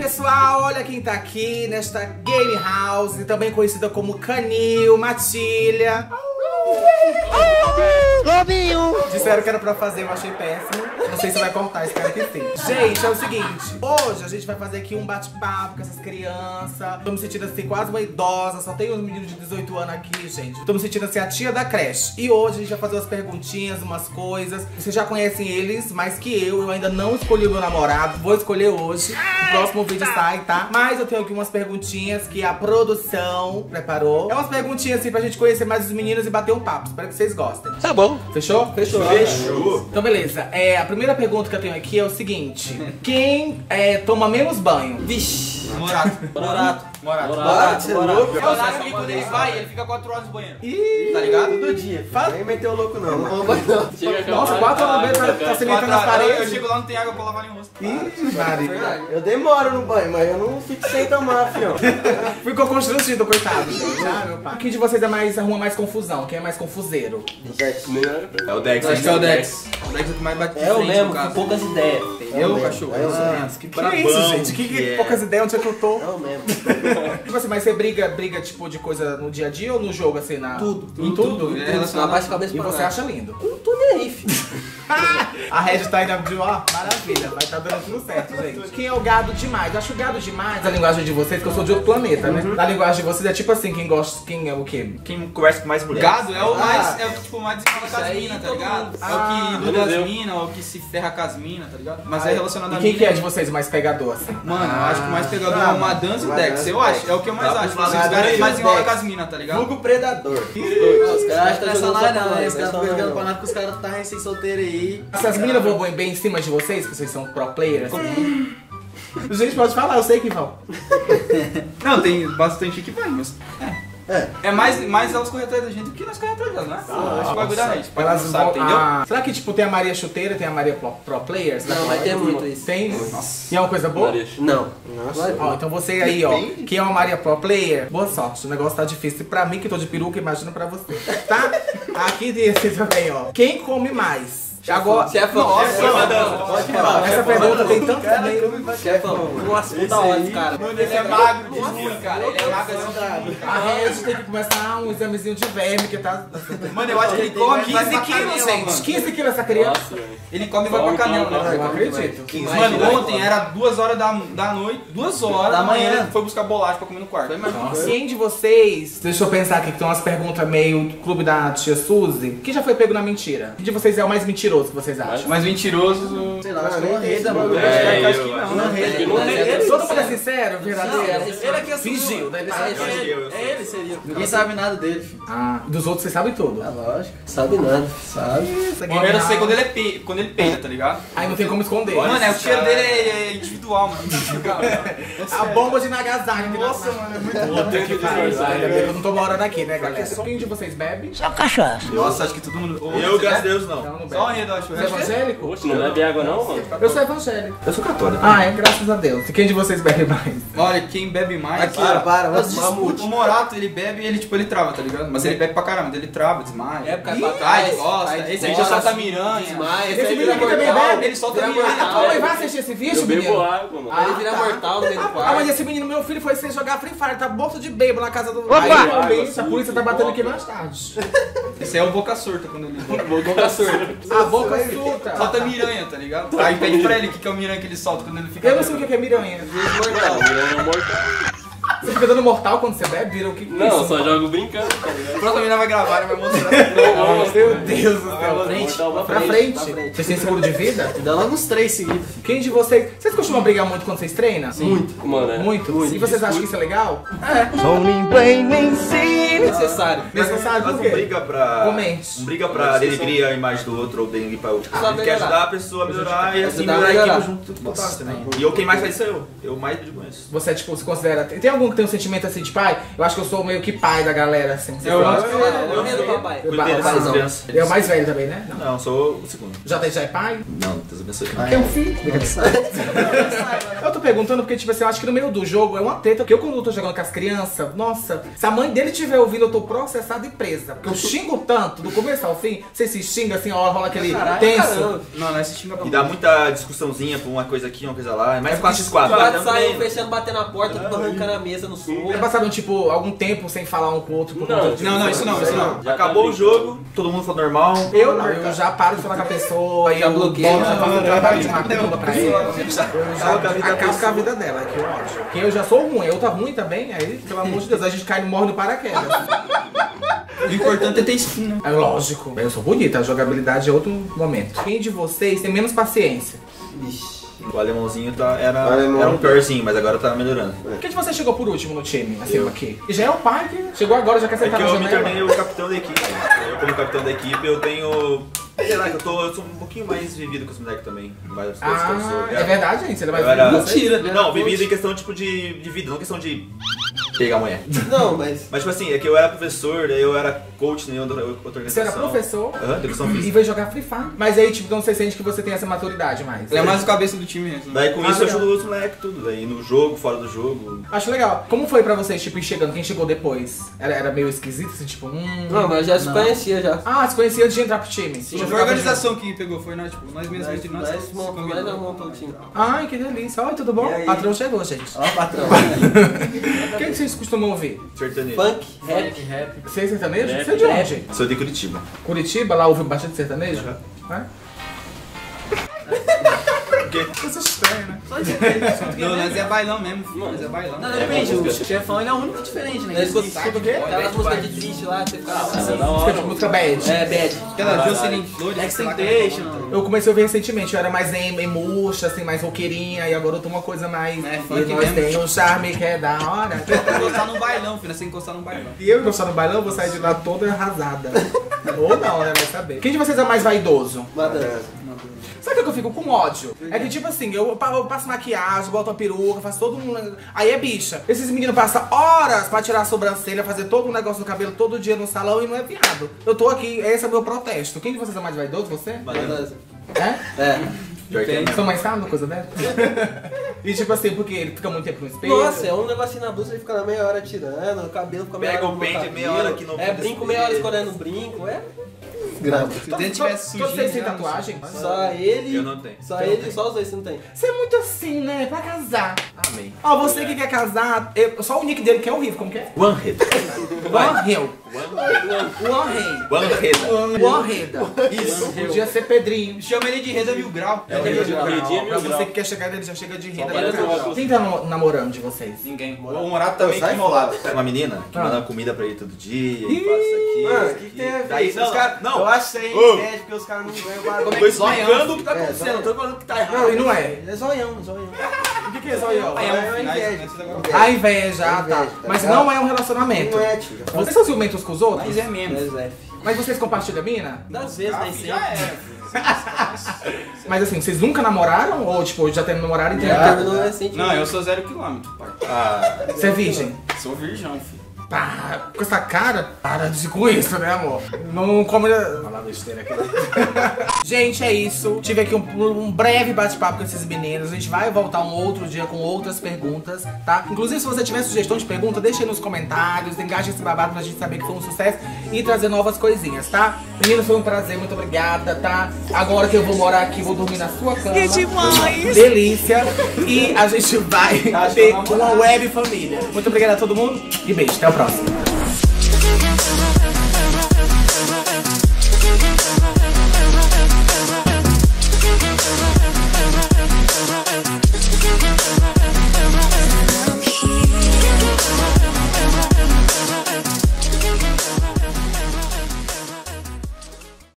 pessoal, olha quem tá aqui nesta Game House, também conhecida como Canil, Matilha. Lobinho! Disseram que era pra fazer, eu achei péssimo. Não sei se vai cortar, espero que sim. Gente, é o seguinte, hoje a gente vai fazer aqui um bate-papo com essas crianças. Tô me sentindo assim, quase uma idosa, só tem uns meninos de 18 anos aqui, gente. Tô me sentindo assim, a tia da creche. E hoje a gente vai fazer umas perguntinhas, umas coisas. Vocês já conhecem eles mais que eu ainda não escolhi o meu namorado. Vou escolher hoje. O próximo vídeo sai, tá? Mas eu tenho aqui umas perguntinhas que a produção preparou. É umas perguntinhas assim pra gente conhecer mais os meninos e bater um papo. Espero que vocês gostem. Tá bom. Fechou? Fechou. Fechou. Então beleza, a primeira pergunta que eu tenho aqui é o seguinte: quem toma menos banho? Vixe. Morato. Você é louco? É o Nara que quando ele vai, ele fica 4 horas no banheiro. Ih, Tá ligado? Todo dia. Fala. Nem meteu louco não, mano. Nossa, 4 horas no banho, tá se metendo nas Eu paredes. chego lá, não tem água pra lavar nem o rosto. Ih, Maria. Eu demoro no banho, mas eu não fico sem tomar, fião. Ficou constrangido, coitado. Ah, meu pai. Quem de vocês arruma mais confusão? Quem é mais confuseiro? É o Dex. Acho que é o Dex. O Dex é o que mais bate de É eu frente, mesmo, no com caso. poucas ideias. Eu, cachorro. É eu mesmo. Que é isso, gente? Que poucas ideias, onde é que eu tô? É eu mesmo. Tipo assim, mas você briga tipo de coisa no dia a dia ou no jogo, assim, na... Tudo. Em tudo? É relacionado Abaixa a cabeça E pra você nada. acha lindo? Eu não tô nem aí, filho. A Red tá indo abrir, ó, maravilha, vai tá dando tudo certo, gente. Quem é o gado demais? Eu acho o gado demais, a linguagem de vocês, que eu sou de outro planeta, né? Na linguagem de vocês é tipo assim, quem gosta, quem é o quê? Quem conversa com mais mulheres. Gado é o mais, é o que tipo, mais desenrola com as minas, tá ligado? É o que iluda as minas, é o que se ferra com as minas, tá ligado? Mas é relacionado E a quem que é mina. de vocês o mais pegador, assim? Mano, eu acho que o mais pegador é o Madanza e o Dex, eu acho. É o que eu mais Tá, acho. mas Assim, os Madanza caras e que mais o enrolam Dex. com as minas, tá ligado? Vulgo predador. Os caras acham que tá Essa jogando live sacanagem, não, os caras essa estão jogando não. campeonato que os caras tá recém-solteiro aí. Essas meninas voam bem em cima de vocês, que vocês são pro players? Gente, pode falar, eu sei que vão. Não, tem bastante que vai, mas... É mais elas correm atrás da gente do que nós correm atrás delas, né? Acho que o bagulho da gente. Elas Não sabe, vão, entendeu? será que tipo tem a Maria Chuteira, tem a Maria Pro Players? Não, mas tem muito isso. Tem? E é uma coisa boa? Não. Ó, então você aí, ó, que é uma Maria Pro Player, boa sorte, o negócio tá difícil pra mim que tô de peruca, imagina pra você, tá? Aqui tem esse também, ó. Quem come mais? Agora, Chefão. Pode falar. essa pergunta tem tanto também. Chefão. Nossa, puta hora, cara. Mano, ele é magro de ruim, cara. Ele é magro assim. A Red tem que começar um examezinho de verme, que tá... Mano, eu acho que ele come 15 15 quilos, gente, 15 quilos essa criança. Ele come e vai pra canela, Eu né? não acredito. Mano, ontem era 2 horas da noite, 2 horas da manhã, ele foi buscar bolacha pra comer no quarto. Nossa. Quem de vocês, deixa eu pensar aqui, que tem umas perguntas meio clube da tia Suzy, quem já foi pego na mentira? Quem de vocês é o mais mentiroso que vocês acham? Mas mentiroso... Sei lá, acho que é uma reda, mano. Acho que não, Todo mundo é sincero, verdadeiro? Ele aqui assumiu. Fingiu, né? Ele sabe. Ele seria. Ninguém sabe nada dele, filho. Ah, dos outros vocês sabem tudo. Lógico. Sabe nada. Sabe. Primeiro eu sei quando ele peida, tá ligado? Aí não tem como esconder. Mano, o cheiro dele é individual, mano. A bomba de Nagasaki. Nossa, mano, é muito puta que pariu. Ainda bem que eu não tô morando aqui, né, galera? Quem de vocês bebe? Nossa, acho que todo mundo... Eu, graças a Deus, não. Não, não bebe. Só o Rei do Acho. Você é evangélico? Não bebe água não, mano? Eu sou evangélico. Eu sou católico. Ah, é, graças a Deus. E quem de vocês bebe mais? Olha, quem bebe mais... Aqui, Para, Mas O Morato, ele bebe e ele, tipo, ele trava, tá ligado? Mas ele bebe pra caramba, ele trava, desmaia. É, cai Ih, pra cai, trás, gosta. cai, Esse aí já gosta, solta miranha. Demais. Esse menino aqui também bebe? Ele solta Vira miranha. A tua mãe vai assistir esse vídeo, Eu bebo menino? água, mano. Ele vira mortal no meio do Ah, quarto. mas esse menino, meu filho, foi sem jogar Free Fire, tá morto de bêbado na casa do... Aí, realmente, a polícia tá batendo aqui mais tarde. Esse aí é o boca surta quando ele bebe. Boca surda. A boca surta. Solta miranha, tá ligado? Aí pede pra ele o que é o miranha que ele solta quando ele fica Eu não sei o bêbado. que é miranha. Virando mortal. Você fica dando mortal quando você bebe? Vira o que é Não, isso? só jogo brincando, tá ligado? Pronto, a menina vai gravar, ele vai mostrar. Meu Deus do céu. Mortal Pra frente. Vocês têm seguro de vida? Dá logo uns 3 seguidos. Quem de vocês... Vocês costumam brigar muito quando vocês treinam? Muito, mano. Muito? E vocês acham que isso é legal? Necessário. Necessário Mas por não quê? briga pra... Comente. Não briga pra denegrir a imagem do outro ou denegrir pra outro. A gente quer melhorar. ajudar a pessoa a melhorar e assim Ajudar a melhorar a melhorar. equipe junto. Também. E eu, quem mais faz isso é eu. Eu mais brigo com isso. Você, tipo, se considera... Tem algum que tem um sentimento assim de pai? Eu acho que eu sou meio que pai da galera, assim. Eu acho que Eu medo do papai. Cuidei dessas crianças. É o mais velho também, né? Não, sou o segundo. Já é pai? Não, Deus abençoe. É um filho. Eu tô perguntando porque, tipo assim, eu acho que no meio do jogo é uma treta. Porque eu, quando eu tô jogando com as crianças, nossa, se a mãe dele estiver ouvindo, eu tô processada e presa. Porque eu xingo tanto, do começo ao fim, você se xinga assim, ó, rola aquele tenso. Não, nós xinga pra E dá muita discussãozinha por uma coisa aqui, uma coisa lá. É mais 4x4. Quando saiu fechando, batendo na porta, tudo arrancando a mesa no sul. Já passaram, tipo, algum tempo sem falar um com o outro? Por Não, conta de- Não, isso não. Já Acabou tá o jogo, todo mundo falou normal. Eu não, eu já paro de falar com a pessoa, Já eu bloqueio. boto, já faço um trabalho de macumba pra ele. Eu já Acaba com a vida da acabo com a pessoa. vida dela, que ódio. Porque eu já sou ruim, eu tá ruim também, aí, pelo amor de Deus, a gente cai no morre no paraquedas. O importante é ter skin, né? É lógico, eu sou bonita, a jogabilidade é outro momento. Quem de vocês tem menos paciência? O alemãozinho era alemão. um piorzinho, mas agora tá melhorando. Quem de vocês chegou por último no time, assim, aqui? E já é o pai que chegou agora, já quer É sentar que na eu me janela. tornei o capitão da equipe. Eu, como capitão da equipe, eu tenho... Sei lá, eu sou um pouquinho mais vivido com os moleques também. Várias coisas que eu sou. É verdade, gente? Você é mais Eu era- Mentira. Não, vivido em questão tipo de vida, não questão de pegar a mulher. Não, mas... Mas tipo assim, é que eu era professor, daí eu era coach em outra organização. Você era professor Educação e física. veio jogar Free Fire. Mas aí, tipo, não você sente que você tem essa maturidade mais. Ele é mais o cabeça do time mesmo. Daí com isso eu legal. ajudo os moleques tudo, daí no jogo, fora do jogo. Acho legal. Como foi pra vocês, tipo, ir chegando? Quem chegou depois? Era meio esquisito, assim, tipo, Não, mas eu já se conhecia já. Ah, se conhecia antes de entrar pro time? Não Já foi a jogava organização que pegou, foi nós, tipo, nós mesmos entre nós. Nós montamos o time. junto? Ai, que delícia. Oi, tudo bom? E aí? Patrão chegou, gente. Ó, patrão. O que vocês costumam ouvir? Sertanejo. Funk, rap. Você é sertanejo? Rap, Você é de onde? Sou de Curitiba. Curitiba, lá ouve bastante sertanejo? É? Coisa estranha, né? Não, nós é bailão mesmo, filho. Nós é bailão. Não, depende, o chefão ele é o único diferente, né? Nós escutamos o quê? aquelas músicas de triste lá, você ficava Isso é assim. da hora. Tipo, música bad. É, bad. Aquela Jocelyn Flores. Extentation. Eu comecei a ouvir recentemente, eu era mais emuxa, assim, mais roqueirinha, e agora eu tô uma coisa mais... É, e funk nós mesmo. tem um charme que é da hora. Encostar no bailão, filho. Nós temos que encostar no bailão. E eu encostar no bailão, eu vou sair de lá toda arrasada. Ou não, né? Vai saber. Quem de vocês é mais vaidoso? Madança. Sabe o que eu fico com ódio? É que tipo assim, eu passo maquiagem, boto uma peruca, faço todo um... Aí é bicha. Esses meninos passam horas pra tirar a sobrancelha, fazer todo um negócio no cabelo todo dia no salão e não é viado. Eu tô aqui, esse é o meu protesto. Quem de vocês é mais vaidoso? Você? Madança. É? É. Pior que é. São mais sábado, coisa dessa? E tipo assim, porque ele fica muito tempo no espelho. Nossa, é um negocinho na blusa, ele fica na meia hora tirando, o cabelo fica meia Pega hora o no pente, cabelo. meia hora aqui no- É, brinco meia hora escolhendo brinco, é. Grave. Se o dente tivesse Todos vocês têm sujinho... tatuagem? Só ele. Eu não tenho. Só ele e só os dois você não tem. Você é muito assim, né? Pra casar. Amém. Ó, você que quer casar, só o nick dele que é horrível, como que é? One hit. One Hill. One Rei. One hit. One Reda. Isso. Podia ser Pedrinho. Chama ele de Reda Mil Grau. Redinha Pra mil você grau. que quer chegar nele, já chega de renda. parece um óculos. Quem tá namorando de vocês? Ninguém. O Morato também Sai que enrolado. Uma menina que Ah. manda comida pra ele todo dia, e faz isso aqui. Mano, o isso que aqui. tem a ver? Daí, Os não, cara- não. Eu acho isso aí Ô. inveja, porque os caras não ganham bagulho. Tô explicando o que tá É, acontecendo, não tô falando que tá errado. Não, e não é. É zoião, zoião. O que é zoião? É inveja. A inveja, ah, tá. Inveja, tá Mas ligado? não é um relacionamento. Não é, tio. Vocês são ciumentos com os outros? Mas é mesmo. Mas é. Mas vocês compartilham a mina? Das vezes, nem Já sempre. era. Mas assim, vocês nunca namoraram? Ou tipo, já tendo namorado e Já terminou recentemente. Não, eu sou 0 quilômetro, pai. Ah, Você é virgem? Sou virgão, filho. Pá, com essa cara, para de com isso, né, amor? Não come... Falar besteira aqui. Gente, é isso. Tive aqui um breve bate-papo com esses meninos. A gente vai voltar um outro dia com outras perguntas, tá? Inclusive, se você tiver sugestão de pergunta, deixa aí nos comentários. Engaje esse babado pra gente saber que foi um sucesso e trazer novas coisinhas, tá? Meninos, foi um prazer. Muito obrigada, tá? Agora que eu vou morar aqui, vou dormir na sua cama. Que demais! Delícia! E a gente vai ter uma web família. Muito obrigada a todo mundo e beijo. Até o próximo.